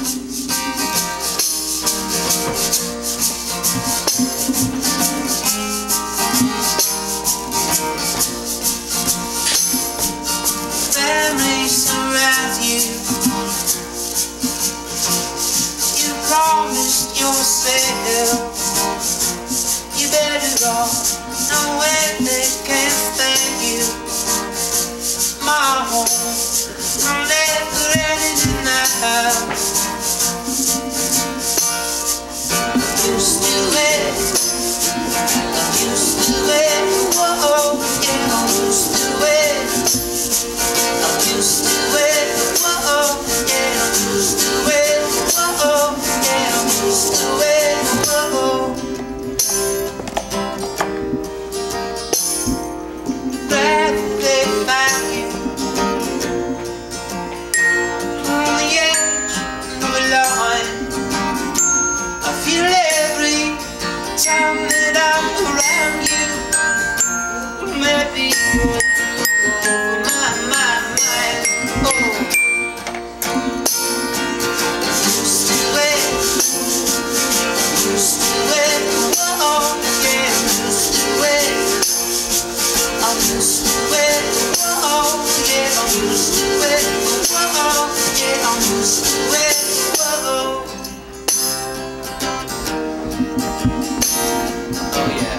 Family surrounds you. You promised yourself you better off knowing they can't stand you. My home, I'm never ending now. Used to it, I'm used to it. Whoa, yeah, I'm used to it. I'm used to it. Whoa, yeah, I'm used to it. Whoa, yeah, I'm used to it. Whoa. Glad they found you on the edge of a line. I feel every time that I'm around you. Maybe you're over my mind. Oh, used to it. Used to it. Oh, yeah, used to it. I'm used to it. Oh, yeah, I'm used to it. Oh, yeah, I'm used to it. Oh, yeah.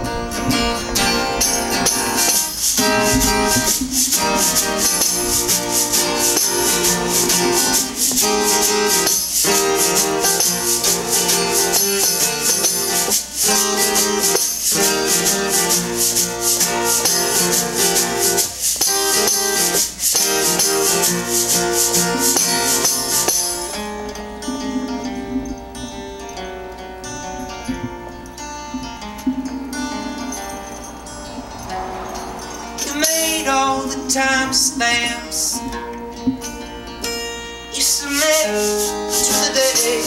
You made all the time stamps. You submit to the day,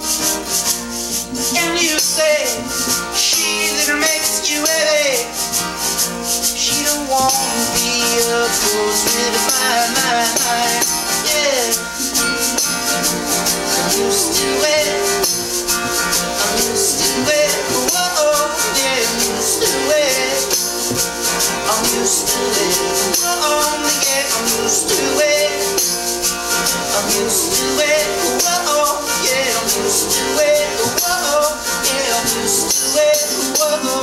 and you say she that makes you heavy. She don't want to be a close with my mind. Yeah, I'm used to it. I'm used to it. Whoa, yeah, I'm used to it. I'm used to it. Whoa, yeah, I'm used to it. I'm used to it. Whoa, yeah, I'm used to it. Whoa, yeah, I'm used to it. Whoa,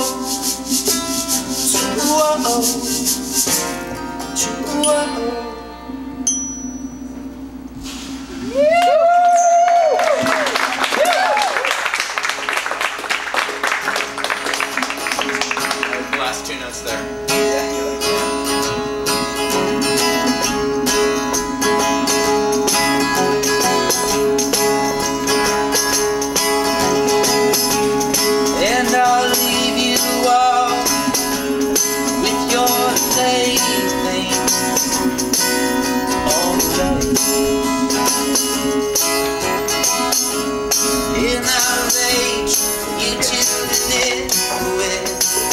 The last two notes there. and I'll leave you all with your playthings all day. And I'll rage you to the net with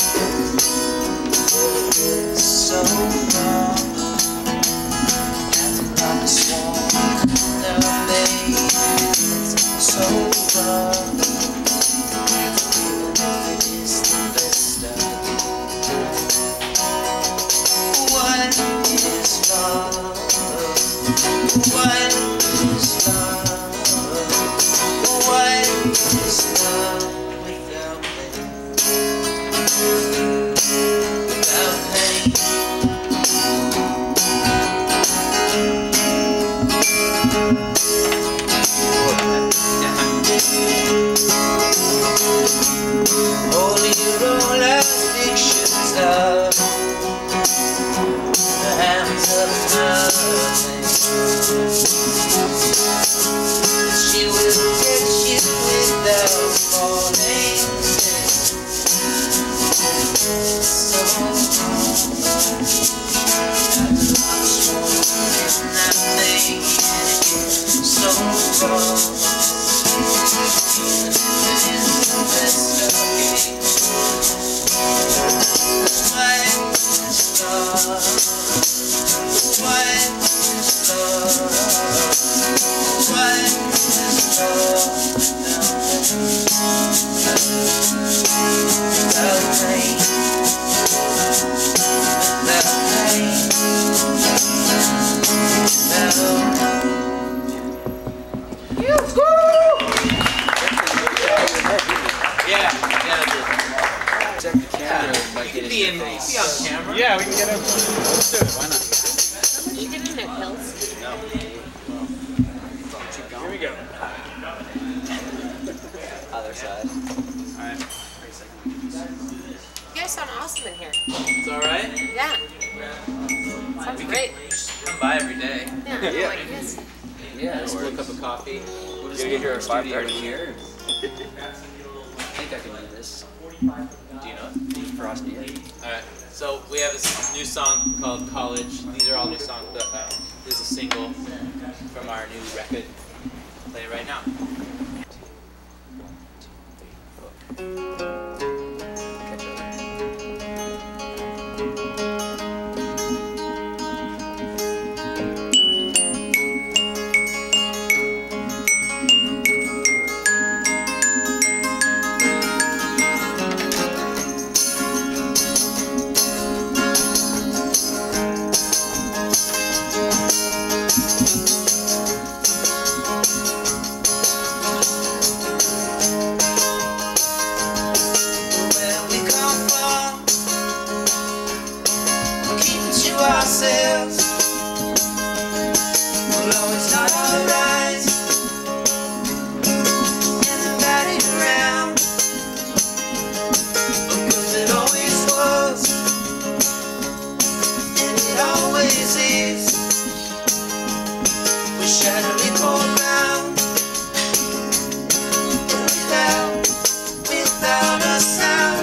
so long. Acting like a swan, now baby, it's so wrong. What is love? What is love? What is love without pain? Without pain. All your own addictions are the hands of nothing. She will get you without falling. So wrong. I've lost one and I made it so wrong. Even if it is the best of me. What is love? What is love? be on camera. Yeah, we can get him. Let's do it. Why not? You didn't have pills? No. Here we go. Other side. Alright. You guys sound awesome in here. It's alright? Yeah. Sounds great. Come by every day. Yeah. Yeah. Like this. Yeah, Just a cup of coffee. We'll just get here at studio 5:30 here. I think I can do this. Do you know it? Frosty. Alright, so we have a new song called College. These are all new songs, but this is a single from our new record. Play it right now. Ourselves will always not rise and invite it around because it always was and it always is. We shadowy cold ground without a sound.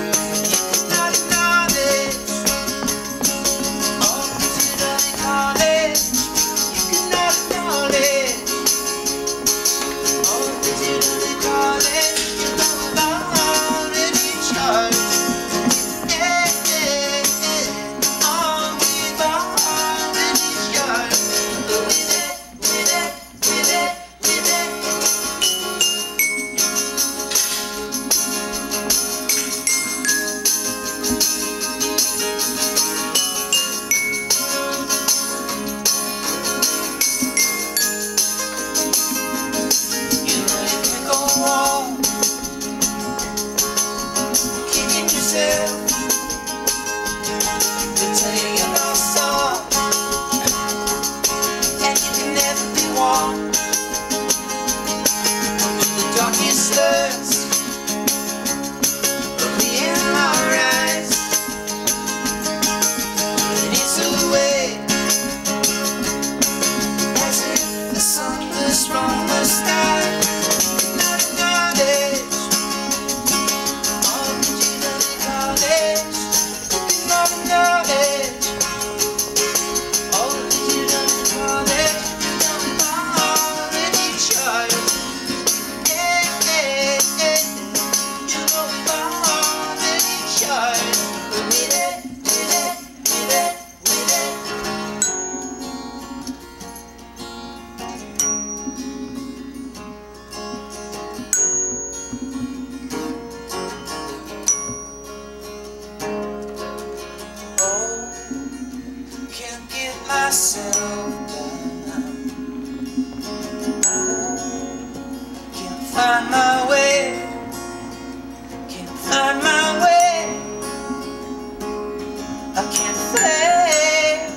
Myself down. Can't find my way. Can't find my way. I can't face.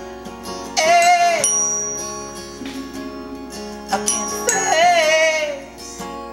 I can't face.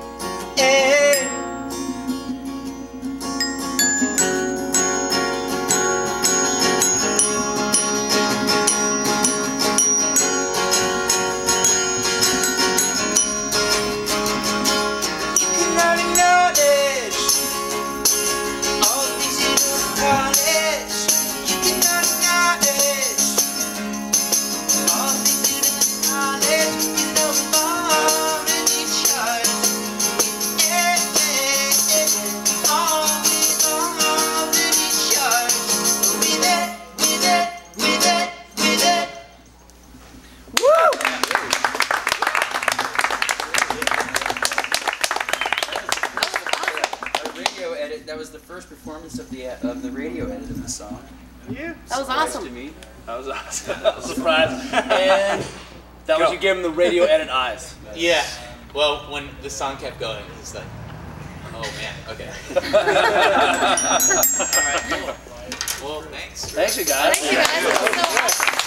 That was the first performance of the radio edit of the song. Yeah. That was Surprise awesome. to me. That was awesome. That was a surprise. And that was you gave him the radio edit eyes. Yeah. Well, when the song kept going, it's like, oh man, okay. All right, cool. Well, thanks. Thanks, you guys. Thank you guys. That was so awesome.